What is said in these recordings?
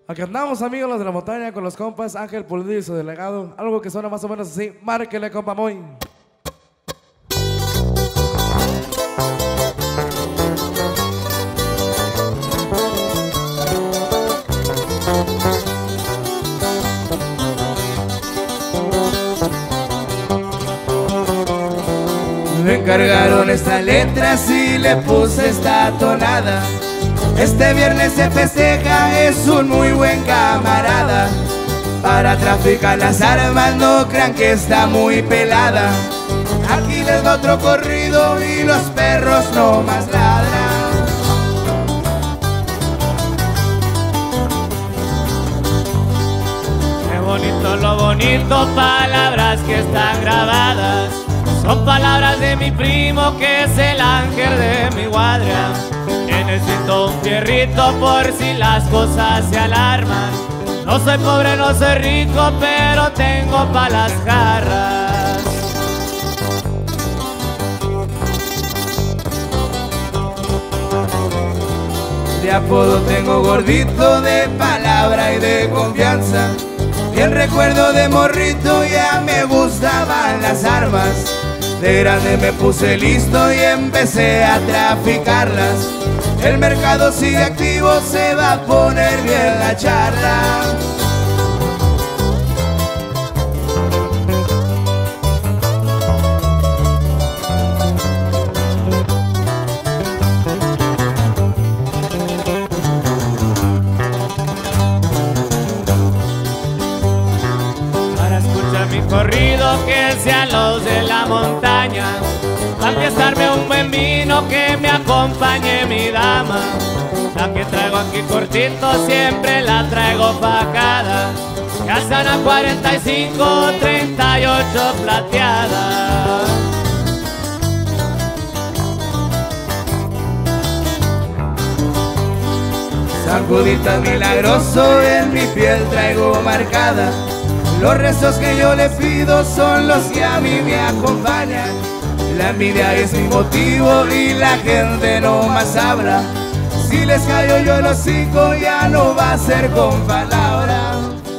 Aquí andamos, amigos, los de la montaña, con los compas Ángel Pulido y su delegado. Algo que suena más o menos así. Márquele, compa Moy. Me encargaron esta letra, sí le puse esta tonada. Este viernes se festeja, es un muy buen camarada. Para traficar las armas no crean que está muy pelada. Aquí les va otro corrido y los perros no más ladran. Qué bonito lo bonito, palabras que están grabadas. Son palabras de mi primo que es el ángel de mi guardia. Necesito un fierrito por si las cosas se alarman. No soy pobre, no soy rico, pero tengo pa' las jarras. De apodo tengo gordito, de palabra y de confianza. Y el recuerdo de morrito ya me gustaban las armas. De grande me puse listo y empecé a traficarlas. El mercado sigue activo, se va a poner bien la charla. Para escuchar mi corrido, que sean los de la montaña. Para fiestarme un buen vino, que me acompañe mi dama. La que traigo aquí cortito siempre la traigo facada. Ya están a 45, 38 plateadas. Sacuditas milagroso en mi piel traigo marcada. Los rezos que yo le pido son los que a mí me acompañan. La envidia es mi motivo y la gente no más habla. Si les callo yo el hocico ya no va a ser con palabras.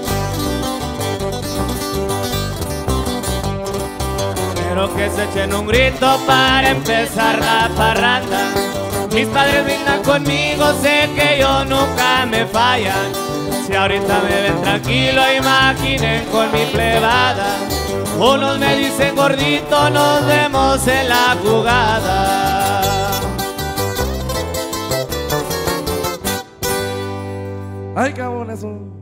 Quiero que se echen un grito para empezar la parranda. Mis padres brindan conmigo, sé que ellos nunca me fallan. Si ahorita me ven tranquilo, imaginen con mi plebada. Unos me dicen gordito, nos vemos en la jugada. Ay, cabrón, eso.